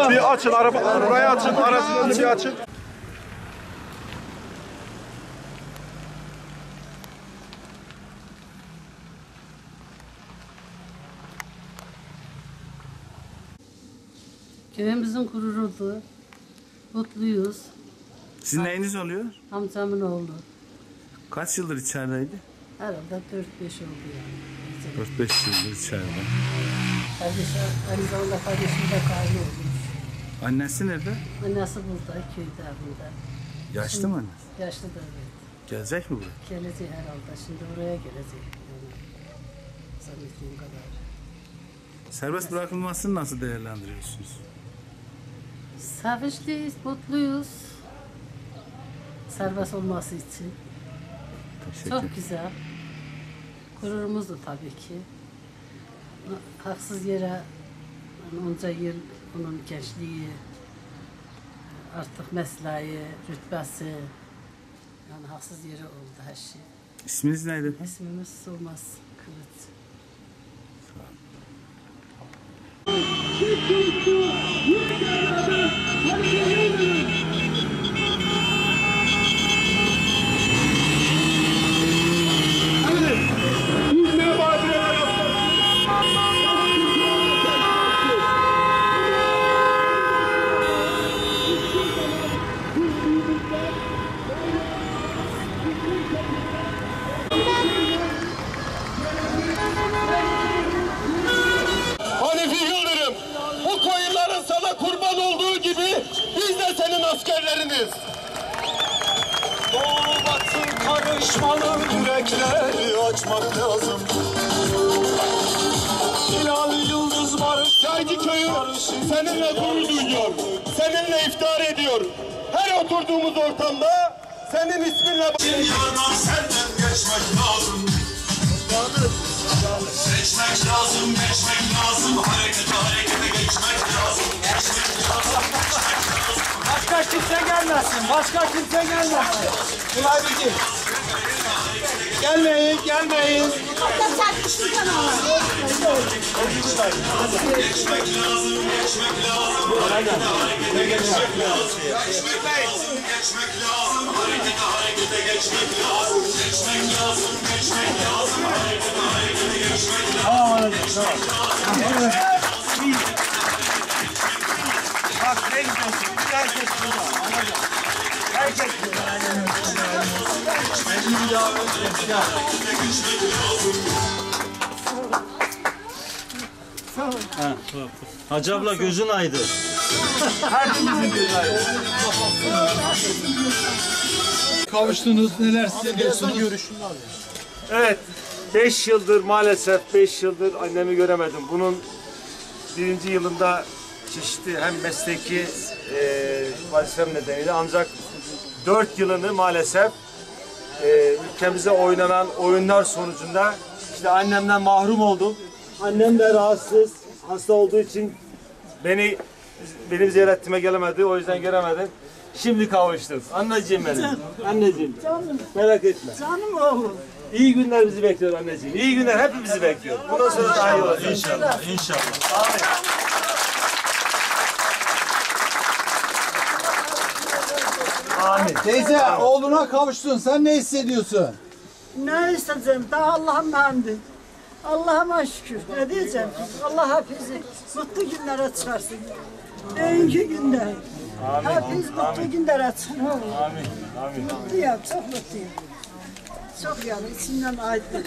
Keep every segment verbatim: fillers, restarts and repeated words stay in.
Bir açın, araba, arabayı açın, aracın önünü bir açın. Köyümüzün kuruldu. Mutluyuz. Sizin neyiniz oluyor? Amcamın oğlu. Kaç yıldır içerideydi? Herhalde dört beş oldu yani. dört beş yıldır içeride. Kardeşi, aynı zamanda kardeşim de gazi olmuş. Annesi nerede? Annesi burada, köyde burada. Yaşlı mı annesi? Yaşlı da evet. Gelecek mi buraya? Gelecek herhalde. Şimdi oraya gelecek. Yani. Zannettiğim kadar. Serbest bırakılmasını nasıl değerlendiriyorsunuz? Sevinçliyiz, mutluyuz. Serbest olması için. Teşekkür. Çok güzel. Gururumuzdu tabii ki. Haksız yere yani onca yıl onun gençliği, artık mesleği, rütbesi, yani haksız yere oldu her şey. İsminiz neydi? İsmimiz Solmaz Kılıç. Askerleriniz. Doğu batı karışmalı yürekleri açmak lazım. Hilal yıldız barış. Çaycı köyü seninle gurur duyuyor. Seninle iftihar ediyor. Her oturduğumuz ortamda senin isminle... Dünyadan senden geçmek lazım. Seçmek lazım, geçmek lazım. Harekete harekete geçmek lazım. Geçmek lazım, geçmek lazım. Başka kimse gelmesin, başka kimse gelmesin. Kolay değil. Gelmeyin, gelmeyin. Hatta çarpışırken ama. Geçmek lazım, geçmek lazım. Harekete harekete geçmek lazım. Geçmek lazım, geçmek lazım. Harekete harekete geçmek lazım. Geçmek lazım, geçmek lazım. Harekete harekete geçmek lazım. Tamam, anladım, tamam. Bak ne güzelsin. Herkes burada. Anladım. Herkes burada. Benim ya. Ha, Hacı abla gözün aydın. Herkesin gözü aydın. Kavuştunuz. Neler hissediyorsunuz? Evet, beş yıldır maalesef beş yıldır annemi göremedim. Bunun birinci yılında çeşitli hem mesleki e, vazifem nedeniyle ancak dört yılını maalesef e, ülkemize oynanan oyunlar sonucunda işte annemden mahrum oldum. Annem de rahatsız, hasta olduğu için beni benim ziyaretime gelemedi, o yüzden göremedim. Şimdi kavuştuk. Anneciğim benim. Anneciğim. Canım. Merak etme. Canım oğlum. İyi günler bizi bekliyor anneciğim. İyi günler hepimizi bekliyor. Bundan sonra daha iyi olacak. İnşallah, inşallah. Amin. Amin. Teyze, oğluna kavuştun. Sen ne hissediyorsun? Ne isteyeceğim? Daha Allah'ım hamdi. Allah'ıma şükür. Ne diyeceğim? Allah hepimizi mutlu günlere çıkarsın. Öncü günler. Hepimiz mutlu günlere çıkarsın. Amin. Amin. Mutluyum, çok mutluyum. Çok yani içimden aydın.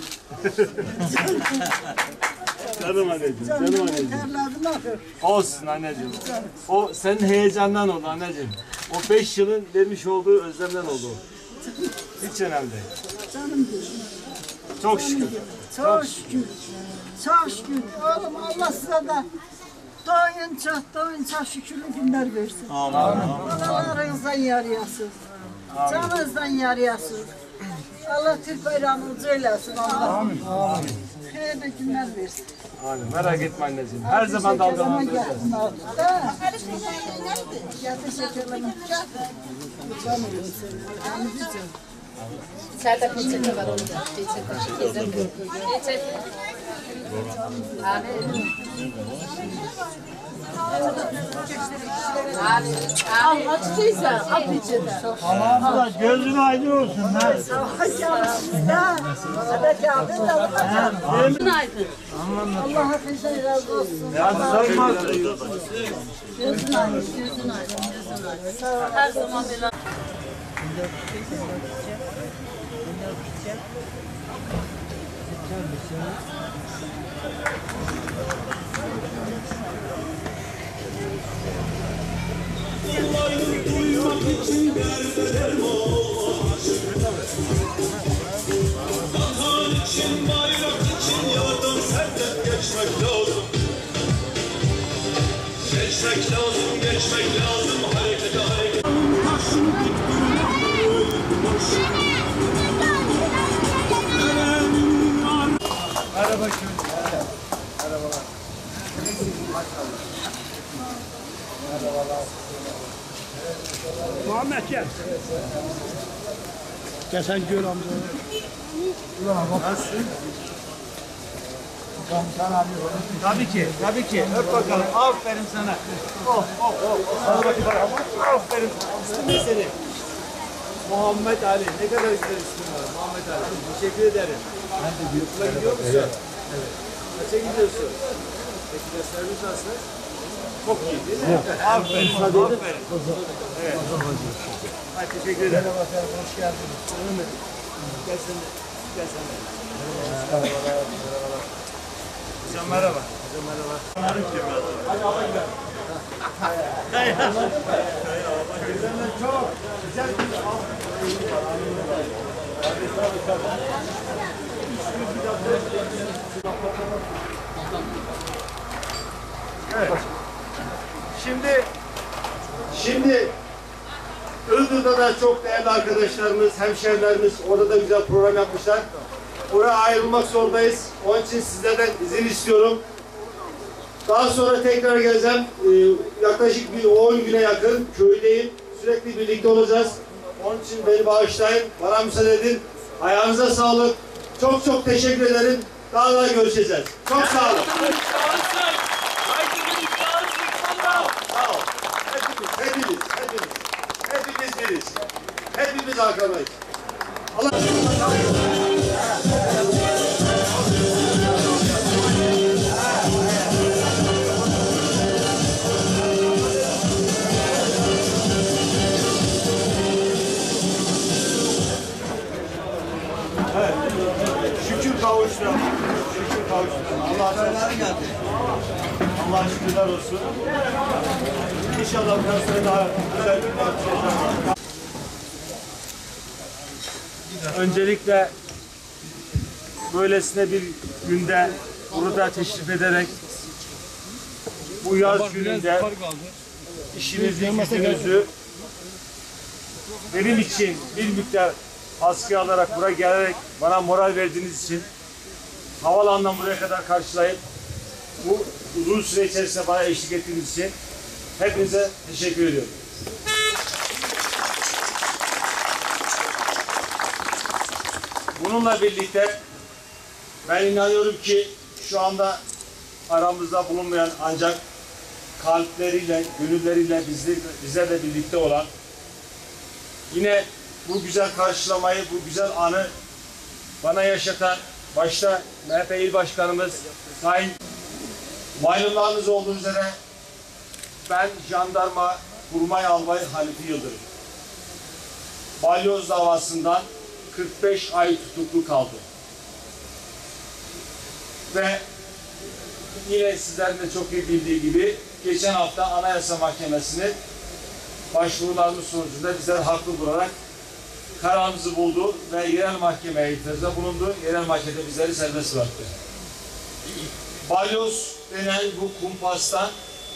Canım anneciğim, canım Canımın anneciğim. terledim akır. Olsun anneciğim. O senin heyecandan oldu anneciğim. O beş yılın vermiş olduğu özlemden oldu. Hiç önemli değil. Canım benim. Çok şükür. Çok şükür. Çok şükür. Oğlum Allah size de doyunca, doyunca şükürlü günler versin. Amin. Analarınızdan yarayasın. Canınızdan yarayasın. Allah Türk bayrağını ucu eylesin. Amin. Amin. Hayırlı günler versin. Amin. Merak etme anneciğim. Her zaman dalgalanma göreceğiz. Getir şekerleme. Canım benim. İçeride peçete var orada. Peçete. Peçete. Al açtıysa at içine. Allah gözün aydın olsun. Ha. Günaydın. Allah hepinize razı olsun. Yani sayılmaz. Gözün aydın, gözün aydın, gözün aydın. Her zaman böyle. Vatan için, bayrak için yardım senden geçmek lazım. Geçmek lazım, geçmek lazım, harekete hareket. Merhaba şimdi. Merhabalar. Muhammed gel. Gel sen gör amca. Nasılsın? Tabii ki, tabii ki. Öp bakalım. Aferin sana. Oh, oh, oh. Sana bakayım. Aferin. İsmin ne senin? Muhammed Ali. Ne kadar güzel ismin var. Muhammed Ali. Teşekkür ederim. Ben de yurtla gidiyor musun? Evet. Evet. Kaça gidiyorsun? Peki dersleriniz nasıl? Çok iyi değil mi? Evet. Aferin. Aferin. Evet. Hadi teşekkür ederim. Merhaba efendim. Hoş geldiniz. Gel sen de. Gel sen de. Merhabalar. Merhabalar. Hocam merhaba. Hocam merhaba. Hadi hava gidelim. Çok güzel bir av. Evet. Şimdi Şimdi Iğdır'da da çok değerli arkadaşlarımız, hemşehrilerimiz orada da güzel program yapmışlar. Oraya ayrılmak zorundayız. Onun için sizlerden izin istiyorum. Daha sonra tekrar geleceğim. Ee, yaklaşık bir on güne yakın köydeyim. Sürekli birlikte olacağız. Onun için beni bağışlayın. Bana müsaade edin. Ayağınıza sağlık. Çok çok teşekkür ederim. Daha da görüşeceğiz. Çok sağ olun. Sağ ol. Hepimiz, hepimiz, hepimiz. Hepimiz biriz. Hepimiz arkamayız. Allah... Evet. Şükür kavuştum. Şükür kavuştum. Allah'a çok geldi. Allah'a şükürler olsun. İnşallah biraz sonra daha güzel bir parça. Öncelikle böylesine bir günde burada teşrif ederek bu yaz gününde işinizi, gücünüzü benim için bir miktar askıya alarak buraya gelerek bana moral verdiğiniz için havalandan buraya kadar karşılayıp bu uzun süre içerisinde bana eşlik ettiğiniz için hepinize teşekkür ediyorum. Bununla birlikte ben inanıyorum ki şu anda aramızda bulunmayan ancak kalpleriyle, gönülleriyle bizle, bizlerle birlikte olan yine bu güzel karşılamayı, bu güzel anı bana yaşatan başta M H P İl Başkanımız Sayın, malumunuz olduğu üzere ben jandarma Kurmay Albay Halifi Yıldırım. Balyoz davasından kırk beş ay tutuklu kaldı. Ve yine sizlerin de çok iyi bildiği gibi geçen hafta Anayasa Mahkemesi'ni başvurularımız sonucunda bizler haklı bularak kararımızı buldu ve yerel mahkemeye itirazda bulundu. Yerel mahkemede bizleri serbest bıraktı. Balyoz denen bu kumpastan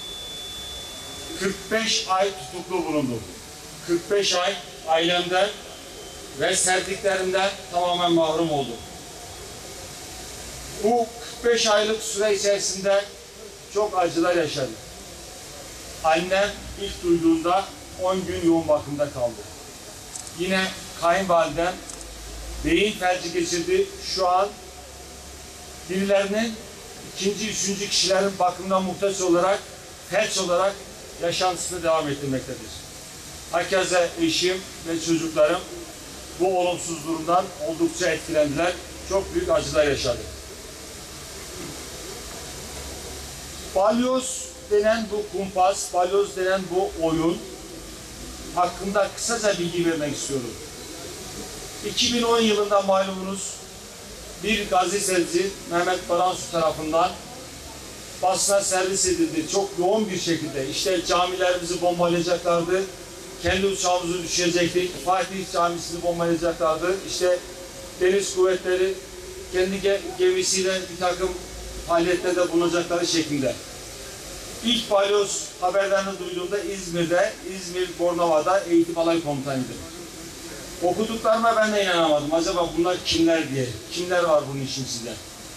kırk beş ay tutuklu bulundu. kırk beş ay ailemden ve sevdiklerinden tamamen mahrum oldu. Bu kırk beş aylık süre içerisinde çok acılar yaşadı. Annem ilk duyduğunda on gün yoğun bakımda kaldı. Yine kayınvalidem beyin felci geçirdi. Şu an birilerinin ikinci, üçüncü kişilerin bakımına muhtaç olarak, felç olarak yaşantısını devam ettirmektedir. Herkese eşim ve çocuklarım bu olumsuz durumdan oldukça etkilendiler. Çok büyük acılar yaşadı. Balyoz denen bu kumpas, balyoz denen bu oyun hakkında kısaca bilgi vermek istiyorum. iki bin on yılında malumunuz bir gazeteci Mehmet Baransu tarafından basına servis edildi. Çok yoğun bir şekilde. İşte camilerimizi bombalayacaklardı. Kendi uçağımızı düşürecektik. Fatih Camisi'ni bombalayacaklardı. İşte deniz kuvvetleri kendi ge gemisiyle bir takım faaliyetlerde bulunacakları şeklinde. İlk balyoz haberlerini duyduğumda İzmir'de, İzmir Bornova'da eğitim alay komutanıydım. Okuduklarıma ben de inanamadım. Acaba bunlar kimler diye. Kimler var bunun için sizde?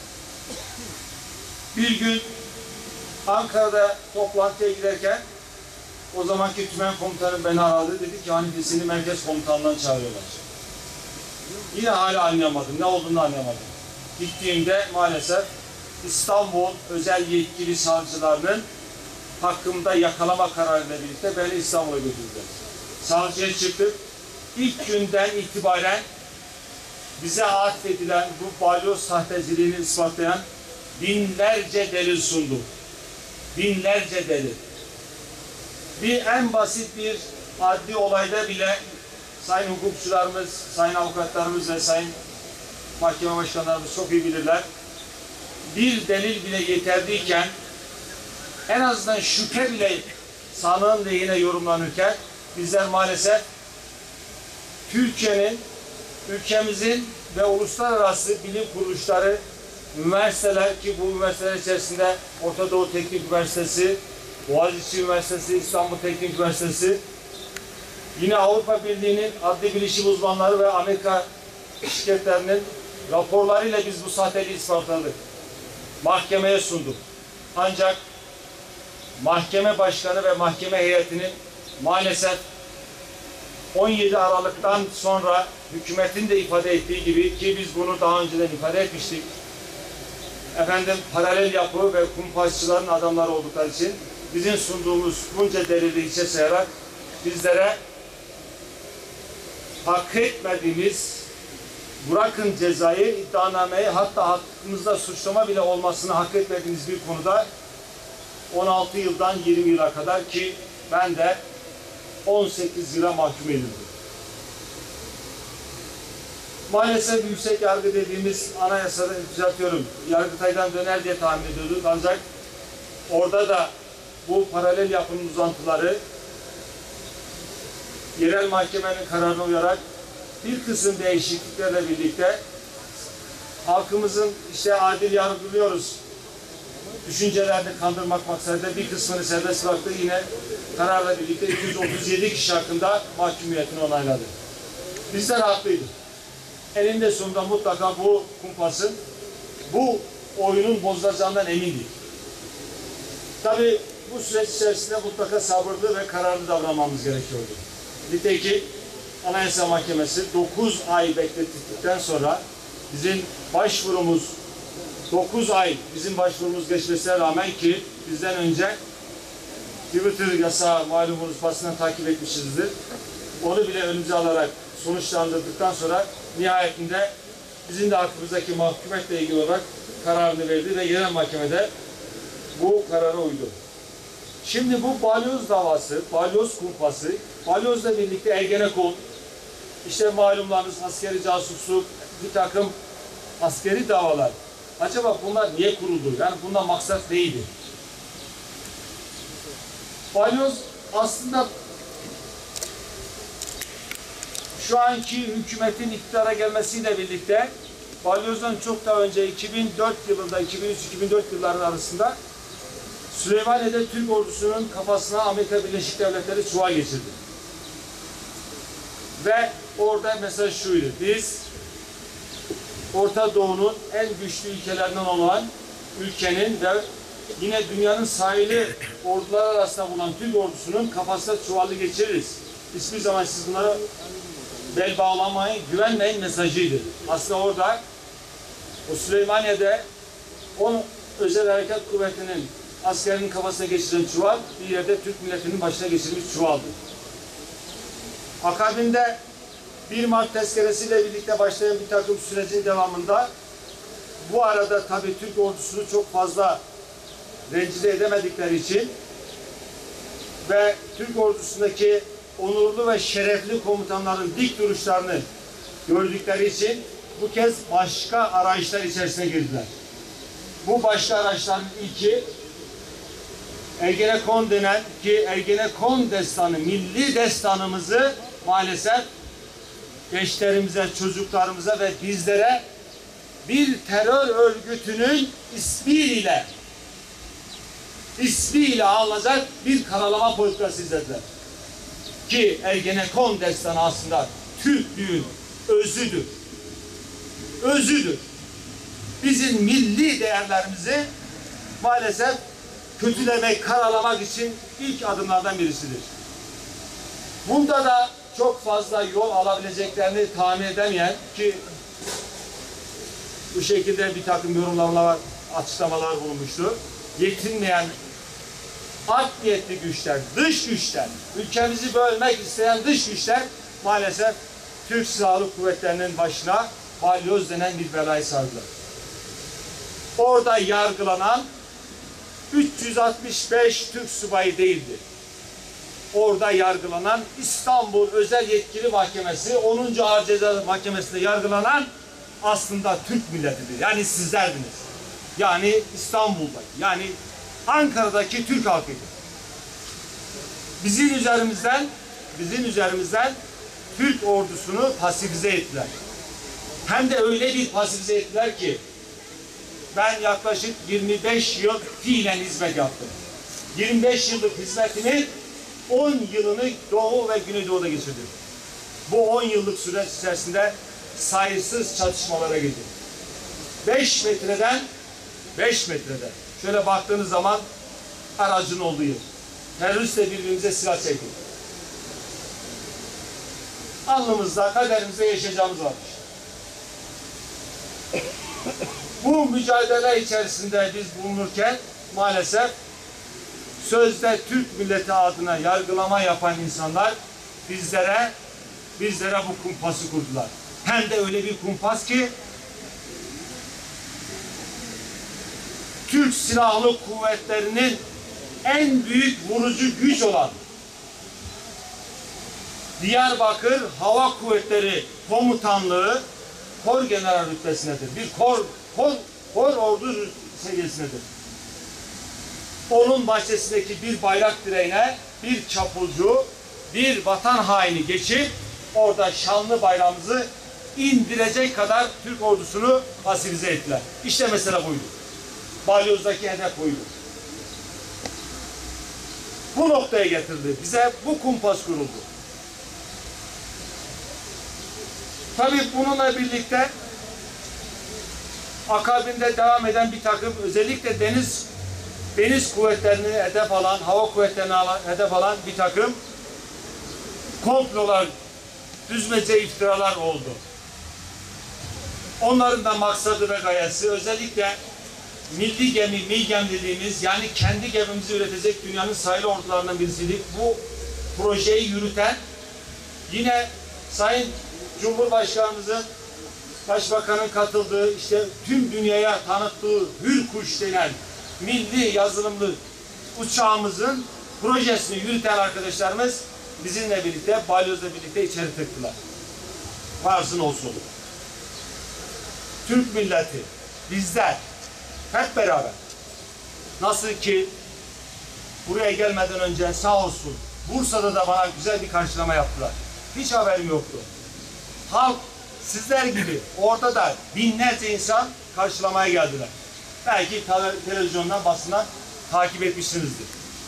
Bir gün Ankara'da toplantıya giderken o zamanki tümen komutanım beni aradı. Dedi ki Hanife seni merkez komutanından çağırıyorlar. Yine hala anlayamadım. Ne olduğunu anlayamadım. Gittiğimde maalesef İstanbul özel yetkili savcılarının hakkımda yakalama kararıyla birlikte beni İstanbul'a götürdüler. Savcıya çıktık. İlk günden itibaren bize atfedilen bu balyoz sahteciliğini ispatlayan binlerce delil sundu. Binlerce delil. Bir en basit bir adli olayda bile sayın hukukçularımız, sayın avukatlarımız ve sayın mahkeme başkanlarımız çok iyi bilirler. Bir delil bile yeterliyken en azından şüphe bile sanığın lehine yorumlanırken bizler maalesef Türkiye'nin, ülkemizin ve uluslararası bilim kuruluşları, üniversiteler ki bu üniversiteler içerisinde Orta Doğu Teknik Üniversitesi, Boğaziçi Üniversitesi, İstanbul Teknik Üniversitesi, yine Avrupa Birliği'nin adli bilişim uzmanları ve Amerika şirketlerinin raporlarıyla biz bu sahteliği ispatladık. Mahkemeye sunduk. Ancak mahkeme başkanı ve mahkeme heyetinin maalesef on yedi Aralık'tan sonra hükümetin de ifade ettiği gibi ki biz bunu daha önceden ifade etmiştik. Efendim paralel yapı ve kumpasçıların adamları oldukları için bizim sunduğumuz bunca delili hiçe sayarak bizlere hak etmediğimiz, bırakın cezayı, iddianameyi, hatta hakkımızda suçlama bile olmasını hak etmediğimiz bir konuda on altı yıldan yirmi yıla kadar ki ben de on sekiz yıla mahkum edildim. Maalesef yüksek yargı dediğimiz anayasada düzeltiyorum. Yargıtay'dan döner diye tahmin ediyorduk. Ancak orada da bu paralel yapının uzantıları yerel mahkemenin kararına uyarak bir kısım değişikliklerle birlikte halkımızın işte adil yargılıyoruz düşüncelerini kandırmak maksadıyla bir kısmını serbest bıraktı. Yine kararla birlikte iki yüz otuz yedi kişi hakkında mahkumiyetini onayladı. Bizler haklıydık. Eninde sonunda mutlaka bu kumpasın, bu oyunun bozulacağından emindik. Tabii bu süreç içerisinde mutlaka sabırlı ve kararlı davranmamız gerekiyordu. Nitekim Anayasa Mahkemesi dokuz ay beklettikten sonra bizim başvurumuz dokuz ay bizim başvurumuz geçmesine rağmen ki bizden önce Twitter yasağı malumunuz basından takip etmişizdir. Onu bile önümüze alarak sonuçlandırdıktan sonra nihayetinde bizim de hakkımızdaki mahkumetle ilgili olarak kararını verdi ve yerel mahkemede bu karara uydu. Şimdi bu balyoz davası, balyoz kumpası, balyozla birlikte Ergenekon, işte malumlarınız askeri casusluk, bir takım askeri davalar. Acaba bunlar niye kuruldu? Yani bundan maksat neydi? Balyoz aslında şu anki hükümetin iktidara gelmesiyle birlikte balyozdan çok daha önce iki bin dört yılında, iki bin üç iki bin dört yılları arasında Süleymaniye'de Türk ordusunun kafasına Amerika Birleşik Devletleri çuval geçirdi. Ve orada mesaj şuydu. Biz Orta Doğu'nun en güçlü ülkelerinden olan ülkenin ve yine dünyanın sahili ordular arasında bulunan Türk ordusunun kafasına çuvalı geçiririz. Hiçbir zaman siz bunlara bel bağlamayın, güvenmeyin mesajıydı. Aslında orada o Süleymaniye'de on Özel Harekat Kuvveti'nin askerinin kafasına geçiren çuval, bir yerde Türk milletinin başına geçirilmiş çuvaldır. Akabinde bir Mart tezkeresiyle birlikte başlayan bir takım sürecin devamında bu arada tabii Türk ordusunu çok fazla rencide edemedikleri için ve Türk ordusundaki onurlu ve şerefli komutanların dik duruşlarını gördükleri için bu kez başka arayışlar içerisine girdiler. Bu başka araçların ilki Ergenekon denen ki Ergenekon destanı, milli destanımızı maalesef gençlerimize, çocuklarımıza ve bizlere bir terör örgütünün ismiyle ismiyle alınacak bir karalama politikası izlediler. Ki Ergenekon destanı aslında Türklüğün özüdür. Özüdür. Bizim milli değerlerimizi maalesef kötülemek, karalamak için ilk adımlardan birisidir. Bunda da çok fazla yol alabileceklerini tahmin edemeyen ki bu şekilde bir takım yorumlamalar, açıklamalar bulunmuştu. Yetinmeyen art niyetli güçler, dış güçler, ülkemizi bölmek isteyen dış güçler maalesef Türk Silahlı Kuvvetleri'nin başına balyoz denen bir belayı sardılar. Orada yargılanan üç yüz altmış beş Türk subayı değildi. Orada yargılanan İstanbul Özel Yetkili Mahkemesi onuncu Ağır Ceza Mahkemesi'nde yargılanan aslında Türk milletidir. Yani sizlerdiniz. Yani İstanbul'daki, yani Ankara'daki Türk halkıydı. Bizim üzerimizden, bizim üzerimizden Türk ordusunu pasifize ettiler. Hem de öyle bir pasifize ettiler ki ben yaklaşık yirmi beş yıl fiilen hizmet yaptım. yirmi beş yıllık hizmetimi on yılını Doğu ve Güneydoğu'da geçirdim. Bu on yıllık süreç içerisinde sayısız çatışmalara girdim. beş metreden beş metreden şöyle baktığınız zaman aracın olduğu yer. Teröristle birbirimize silah çektik. Alnımızda, kaderimizde yaşayacağımız varmış. Bu mücadele içerisinde biz bulunurken maalesef sözde Türk milleti adına yargılama yapan insanlar bizlere bizlere bu kumpası kurdular. Hem de öyle bir kumpas ki Türk Silahlı Kuvvetleri'nin en büyük vurucu güç olan Diyarbakır Hava Kuvvetleri Komutanlığı kor general rütbesindedir. Bir kor, kor, kor ordu seviyesindedir. Onun bahçesindeki bir bayrak direğine bir çapulcu, bir vatan haini geçip orada şanlı bayrağımızı indirecek kadar Türk ordusunu pasifize ettiler. İşte mesele buydu. Balyoz'daki hedef buydu. Bu noktaya getirdi. Bize bu kumpas kuruldu. Tabii bununla birlikte akabinde devam eden bir takım özellikle deniz deniz kuvvetlerini hedef alan, hava kuvvetlerini hedef alan bir takım komplolar, düzmece iftiralar oldu. Onların da maksadı ve gayesi özellikle milli gemi, MİGEM dediğimiz yani kendi gemimizi üretecek dünyanın sayılı ordularından birisiydik. Bu projeyi yürüten yine Sayın Cumhurbaşkanımızın, Başbakanın katıldığı, işte tüm dünyaya tanıttığı Hürkuş denen milli yazılımlı uçağımızın projesini yürüten arkadaşlarımız bizimle birlikte, Balyoz'la birlikte içeri tıktılar. Varsın olsun. Türk milleti, bizler hep beraber nasıl ki buraya gelmeden önce sağ olsun Bursa'da da bana güzel bir karşılama yaptılar. Hiç haberim yoktu. Halk sizler gibi orada da binlerce insan karşılamaya geldiler. Belki televizyondan, basından takip etmişsinizdir.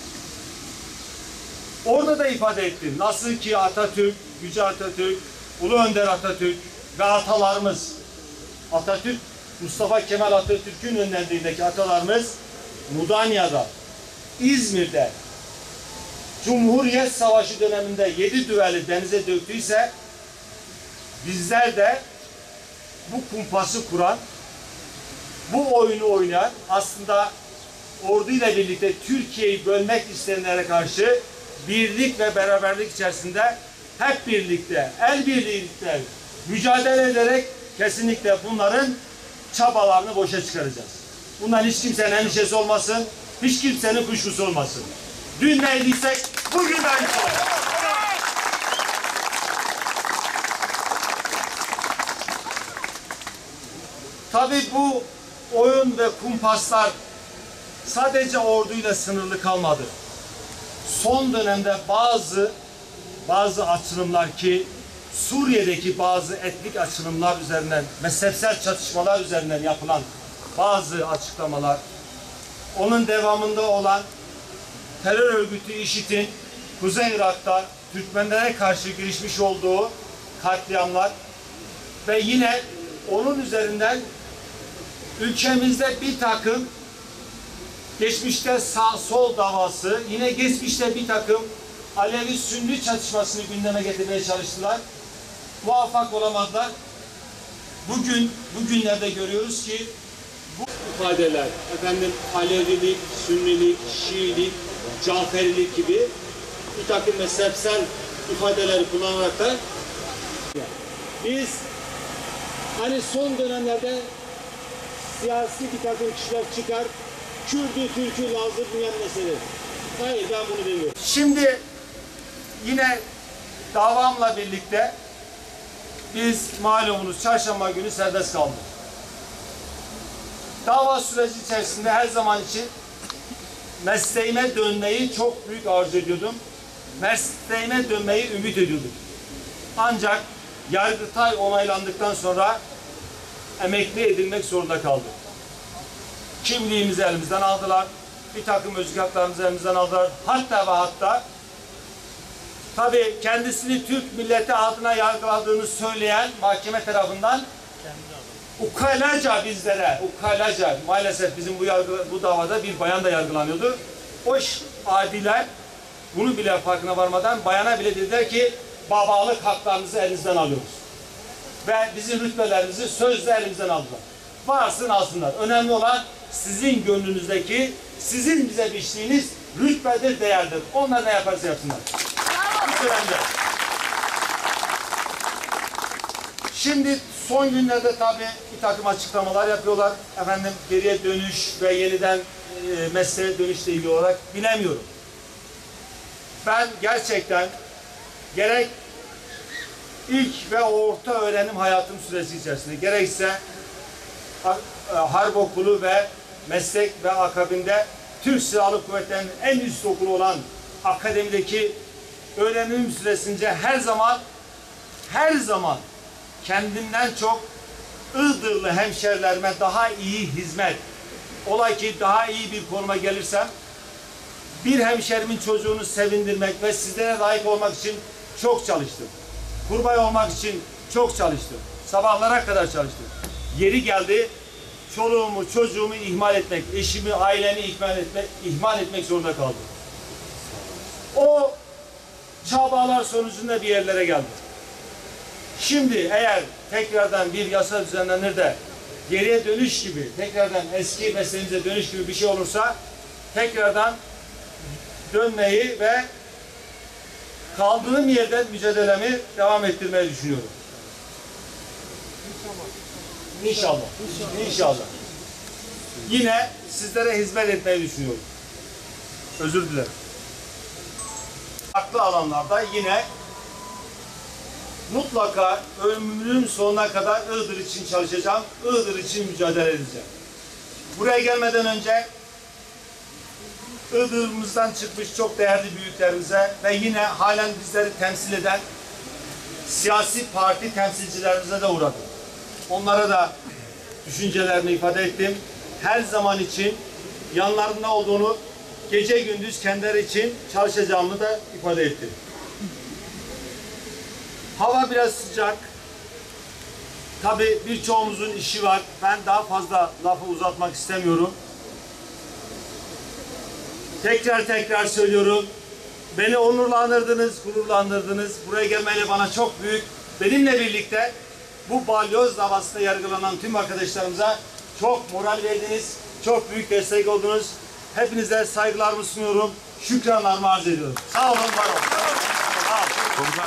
Orada da ifade ettim. Nasıl ki Atatürk, Yüce Atatürk, Ulu Önder Atatürk ve atalarımız, Atatürk, Mustafa Kemal Atatürk'ün önderliğindeki atalarımız Mudanya'da, İzmir'de, Cumhuriyet Savaşı döneminde yedi düveli denize döktüyse bizler de bu kumpası kuran bu oyunu oynayan, aslında orduyla birlikte Türkiye'yi bölmek isteyenlere karşı birlik ve beraberlik içerisinde hep birlikte, el birlikte mücadele ederek kesinlikle bunların çabalarını boşa çıkaracağız. Bundan hiç kimsenin endişesi olmasın, hiç kimsenin kuşkusu olmasın. Dün neydiysek bugün de aynısı olacak. Tabii bu oyun ve kumpaslar sadece orduyla sınırlı kalmadı. Son dönemde bazı bazı açılımlar ki Suriye'deki bazı etnik açılımlar üzerinden, mezhepsel çatışmalar üzerinden yapılan bazı açıklamalar, onun devamında olan terör örgütü IŞİD'in Kuzey Irak'ta Türkmenlere karşı girişmiş olduğu katliamlar ve yine onun üzerinden ülkemizde bir takım geçmişte sağ sol davası, yine geçmişte bir takım Alevi-Sünni çatışmasını gündeme getirmeye çalıştılar. Muvaffak olamadılar. Bugün, bugünlerde görüyoruz ki bu ifadeler, efendim Alevilik, Sünnilik, Şiilik, Caferilik gibi bir takım mezhepsel ifadeleri kullanarak da biz hani son dönemlerde siyasi bir takım kişiler çıkar, Kürdü, Türk'ü, Laz'ı bilmem mesele. Hayır, ben bunu demiyorum. Şimdi yine davamla birlikte biz malumunuz çarşamba günü serbest kaldık. Dava süreci içerisinde her zaman için mesleğime dönmeyi çok büyük arzu ediyordum. Mesleğime dönmeyi ümit ediyordum. Ancak Yargıtay onaylandıktan sonra emekli edilmek zorunda kaldık. Kimliğimizi elimizden aldılar. Bir takım özgür haklarımızı elimizden aldılar. Hatta ve hatta tabii kendisini Türk milleti adına yargıladığını söyleyen mahkeme tarafından ukalaca bizlere, ukalaca maalesef bizim bu yargı, bu davada bir bayan da yargılanıyordu. O adiler bunu bile farkına varmadan bayana bile dediler ki babalık haklarınızı elinizden alıyoruz. Ve bizim rütbelerimizi sözle elimizden aldılar. Varsın alsınlar. Önemli olan sizin gönlünüzdeki, sizin bize biçtiğiniz rütbedir, değerdir. Onlar ne yaparsa yapsınlar. Bu önemli. Şimdi son günlerde tabii bir takım açıklamalar yapıyorlar. Efendim geriye dönüş ve yeniden e, mesleğe dönüşle ilgili olarak bilemiyorum. Ben gerçekten gerek ilk ve orta öğrenim hayatım süresi içerisinde gerekse harp okulu ve meslek ve akabinde Türk Silahlı Kuvvetleri'nin en üst okulu olan akademideki öğrenim süresince her zaman her zaman kendimden çok Iğdırlı hemşerilerime daha iyi hizmet, ola ki daha iyi bir konuma gelirsem bir hemşerimin çocuğunu sevindirmek ve sizlere layık olmak için çok çalıştım. Kurbay olmak için çok çalıştım. Sabahlara kadar çalıştım. Yeri geldi, çoluğumu, çocuğumu ihmal etmek, eşimi, ailemi ihmal etmek, ihmal etmek zorunda kaldım. O çabalar sonucunda bir yerlere geldim. Şimdi eğer tekrardan bir yasa düzenlenir de geriye dönüş gibi, tekrardan eski mesleğimize dönüş gibi bir şey olursa tekrardan dönmeyi ve kaldığım yerden mücadelemi devam ettirmeyi düşünüyorum. İnşallah. İnşallah. İnşallah. Yine sizlere hizmet etmeyi düşünüyorum. Özür dilerim. Farklı alanlarda yine mutlaka ömrümün sonuna kadar Iğdır için çalışacağım. Iğdır için mücadele edeceğim. Buraya gelmeden önce Iğdır'ımızdan çıkmış çok değerli büyüklerimize ve yine halen bizleri temsil eden siyasi parti temsilcilerimize de uğradım. Onlara da düşüncelerini ifade ettim. Her zaman için yanlarında olduğunu, gece gündüz kendileri için çalışacağımı da ifade ettim. Hava biraz sıcak. Tabii birçoğumuzun işi var. Ben daha fazla lafı uzatmak istemiyorum. Tekrar tekrar söylüyorum. Beni onurlandırdınız, gururlandırdınız. Buraya gelmeyle bana çok büyük, benimle birlikte bu balyoz davasında yargılanan tüm arkadaşlarımıza Çok moral verdiniz. Çok büyük destek oldunuz. Hepinize saygılarımı sunuyorum. Şükranlarımı arz ediyorum. Sağ olun, var olun. Sağ olun.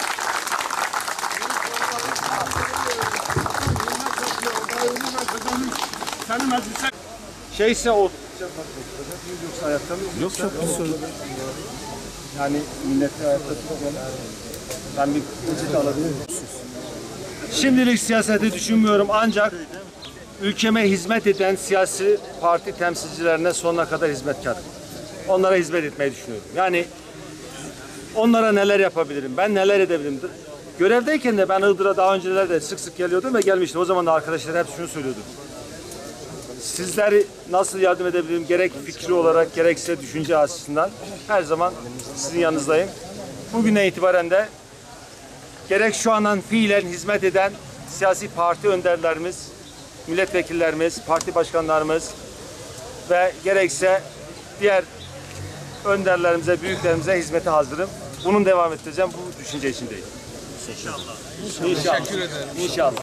Şeyse o yoksa ayakta mı? Yok çok bir sorun. Yani milleti ayakta tutuyor. Ben bir peçete alabilir miyim? Şimdilik siyaseti düşünmüyorum ancak ülkeme hizmet eden siyasi parti temsilcilerine sonuna kadar hizmetkar. Onlara hizmet etmeyi düşünüyorum. Yani onlara neler yapabilirim, ben neler edebilirim. Görevdeyken de ben Iğdır'a daha önceler de sık sık geliyordum ve gelmiştim. O zaman da arkadaşlar hep şunu söylüyordu. Sizleri nasıl yardım edebilirim, gerek fikri olarak gerekse düşünce açısından her zaman sizin yanınızdayım. Bugüne itibaren de gerek şu andan fiilen hizmet eden siyasi parti önderlerimiz, milletvekillerimiz, parti başkanlarımız ve gerekse diğer önderlerimize, büyüklerimize hizmete hazırım. Bunun devam ettireceğim. Bu düşünce içindeyim. İnşallah. İnşallah. Teşekkür ederim. İnşallah.